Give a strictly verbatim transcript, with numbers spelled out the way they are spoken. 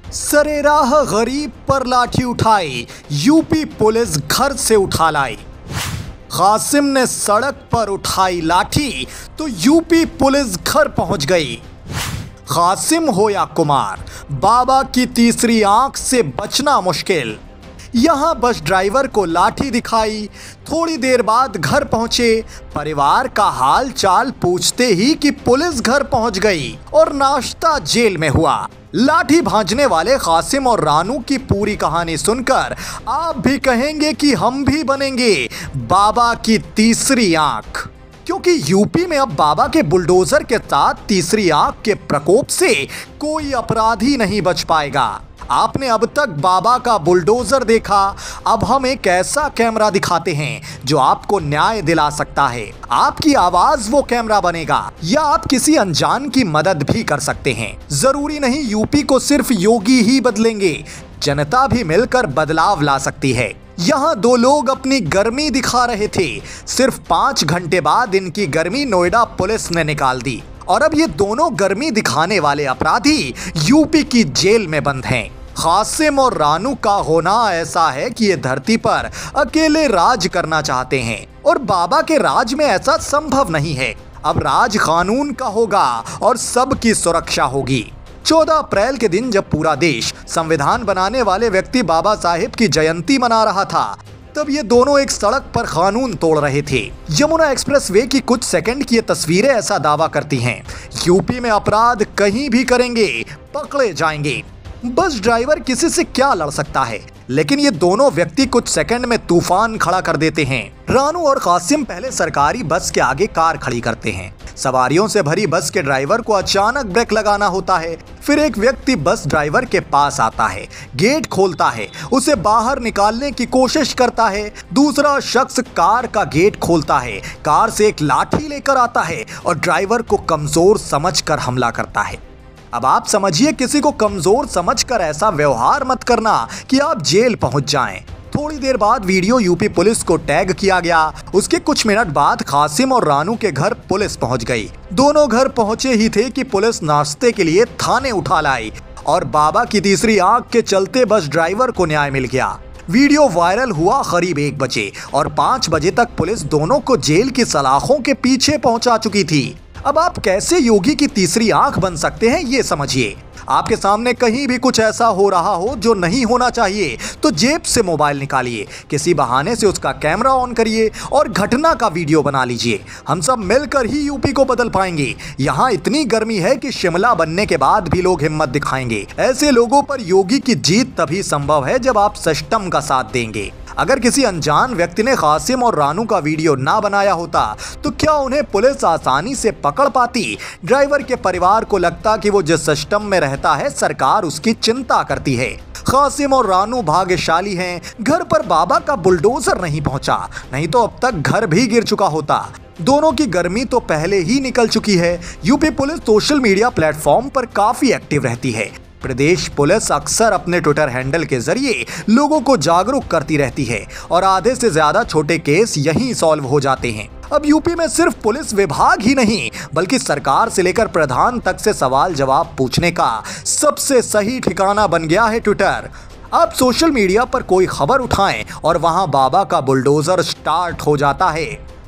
सरेराह गरीब पर लाठी उठाई, यूपी पुलिस घर से उठा लाई। कासिम ने सड़क पर उठाई लाठी तो यूपी पुलिस घर पहुंच गई। कासिम हो या कुमार, बाबा की तीसरी आंख से बचना मुश्किल। यहां बस ड्राइवर को लाठी दिखाई, थोड़ी देर बाद घर पहुंचे। परिवार का हाल चाल पूछते ही कि पुलिस घर पहुंच गई और नाश्ता जेल में हुआ। लाठी भांजने वाले कासिम और रानू की पूरी कहानी सुनकर आप भी कहेंगे कि हम भी बनेंगे बाबा की तीसरी आंख, क्योंकि यूपी में अब बाबा के बुलडोजर के साथ तीसरी आंख के प्रकोप से कोई अपराधी नहीं बच पाएगा। आपने अब तक बाबा का बुलडोजर देखा, अब हम एक ऐसा कैमरा दिखाते हैं जो आपको न्याय दिला सकता है। आपकी आवाज वो कैमरा बनेगा या आप किसी अनजान की मदद भी कर सकते हैं। जरूरी नहीं यूपी को सिर्फ योगी ही बदलेंगे, जनता भी मिलकर बदलाव ला सकती है। यहाँ दो लोग अपनी गर्मी दिखा रहे थे, सिर्फ पाँच घंटे बाद इनकी गर्मी नोएडा पुलिस ने निकाल दी और अब ये दोनों गर्मी दिखाने वाले अपराधी यूपी की जेल में बंद हैं। कासिम और रानू का होना ऐसा है कि ये धरती पर अकेले राज करना चाहते हैं और बाबा के राज में ऐसा संभव नहीं है। अब राज कानून का होगा और सबकी सुरक्षा होगी। चौदह अप्रैल के दिन जब पूरा देश संविधान बनाने वाले व्यक्ति बाबा साहेब की जयंती मना रहा था, तब ये दोनों एक सड़क पर कानून तोड़ रहे थे। यमुना एक्सप्रेसवे की कुछ सेकंड की ये तस्वीरें ऐसा दावा करती हैं, यूपी में अपराध कहीं भी करेंगे पकड़े जाएंगे। बस ड्राइवर किसी से क्या लड़ सकता है, लेकिन ये दोनों व्यक्ति कुछ सेकंड में तूफान खड़ा कर देते हैं। रानू और कासिम पहले सरकारी बस के आगे कार खड़ी करते हैं। सवारियों से भरी बस के ड्राइवर को अचानक ब्रेक लगाना होता है। फिर एक व्यक्ति बस ड्राइवर के पास आता है, गेट खोलता है, उसे बाहर निकालने की कोशिश करता है। दूसरा शख्स कार का गेट खोलता है, कार से एक लाठी लेकर आता है और ड्राइवर को कमजोर समझकर हमला करता है। अब आप समझिए, किसी को कमजोर समझकर ऐसा व्यवहार मत करना कि आप जेल पहुंच जाएं। थोड़ी देर बाद वीडियो यूपी पुलिस को टैग किया गया। उसके कुछ मिनट बाद कासिम और रानू के घर पुलिस पहुंच गई। दोनों घर पहुंचे ही थे कि पुलिस नाश्ते के लिए थाने उठा लाई और बाबा की तीसरी आंख के चलते बस ड्राइवर को न्याय मिल गया। वीडियो वायरल हुआ करीब एक बजे और पाँच बजे तक पुलिस दोनों को जेल की सलाखों के पीछे पहुंचा चुकी थी। अब आप कैसे योगी की तीसरी आंख बन सकते हैं, ये समझिए। आपके सामने कहीं भी कुछ ऐसा हो रहा हो जो नहीं होना चाहिए तो जेब से मोबाइल निकालिए, किसी बहाने से उसका कैमरा ऑन करिए और घटना का वीडियो बना लीजिए। हम सब मिलकर ही यूपी को बदल पाएंगे। यहाँ इतनी गर्मी है कि शिमला बनने के बाद भी लोग हिम्मत दिखाएंगे। ऐसे लोगों पर योगी की जीत तभी संभव है जब आप सिस्टम का साथ देंगे। अगर किसी अनजान व्यक्ति ने कासिम और रानू का वीडियो ना बनाया होता तो क्या उन्हें पुलिस आसानी से पकड़ पाती? ड्राइवर के परिवार को लगता कि वो जिस सिस्टम में रहता है सरकार उसकी चिंता करती है। कासिम और रानू भाग्यशाली हैं, घर पर बाबा का बुलडोजर नहीं पहुंचा, नहीं तो अब तक घर भी गिर चुका होता। दोनों की गर्मी तो पहले ही निकल चुकी है। UP police social media platform पर काफी एक्टिव रहती है। प्रदेश पुलिस अक्सर अपने ट्विटर हैंडल के जरिए लोगों को जागरूक करती रहती है और आधे से ज्यादा छोटे केस यहीं सॉल्व हो जाते हैं। अब यूपी में सिर्फ पुलिस विभाग ही नहीं बल्कि सरकार से लेकर प्रधान तक से सवाल जवाब पूछने का सबसे सही ठिकाना बन गया है ट्विटर। आप सोशल मीडिया पर कोई खबर उठाएं और वहां बाबा का बुलडोजर स्टार्ट हो जाता है।